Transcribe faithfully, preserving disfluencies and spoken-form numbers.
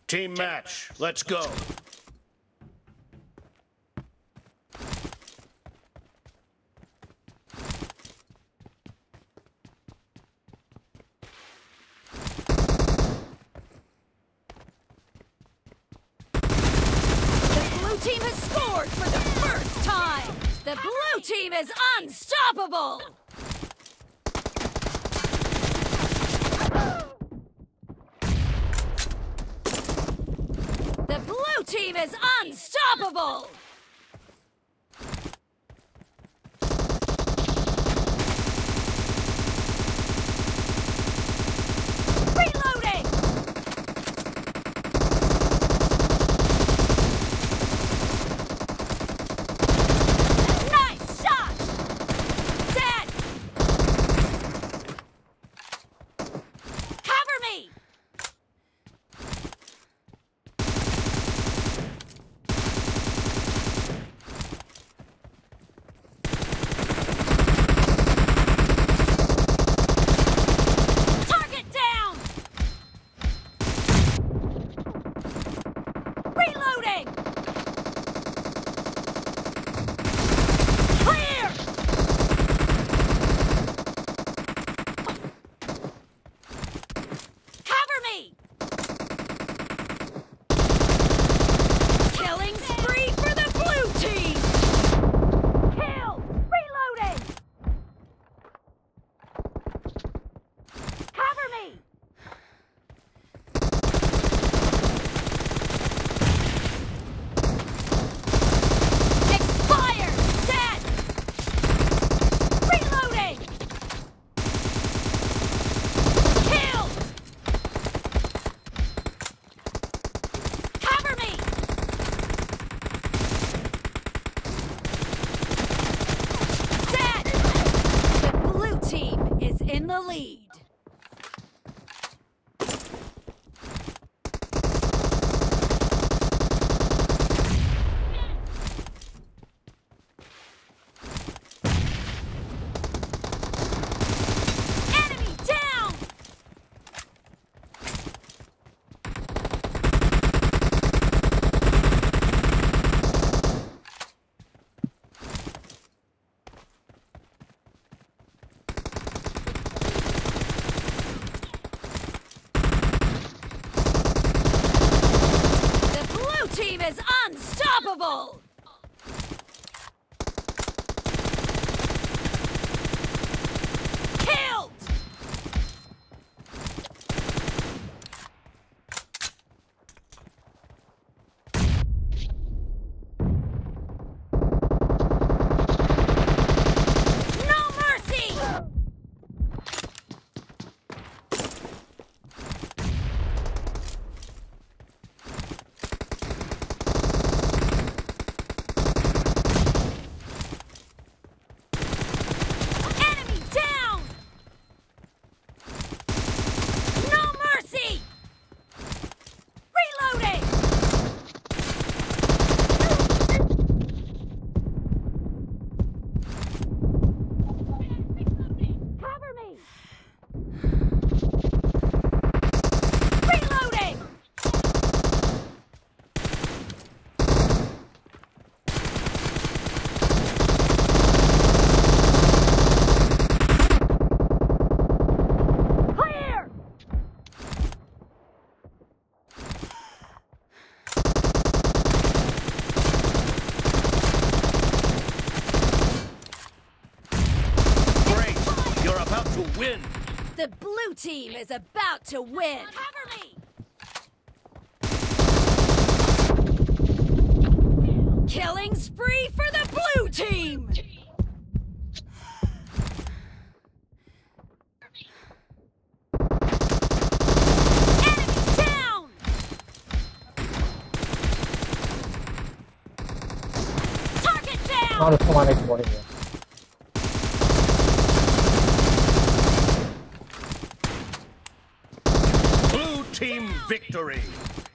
Team match, let's go. The blue team has scored for the first time. The blue team is unstoppable. The blue team is unstoppable! Reloading! Nice shot! Dead! Cover me! Reloading! Clear! Cover me! Killing spree for the blue team! Kill! Reloading! Cover me! In the lead. Enemy down! Team is unstoppable! Killed! No mercy! Win. The blue team is about to win. Cover me. Killing spree for the blue team. Enemy down. Target down. Not a traumatic body here. Team victory!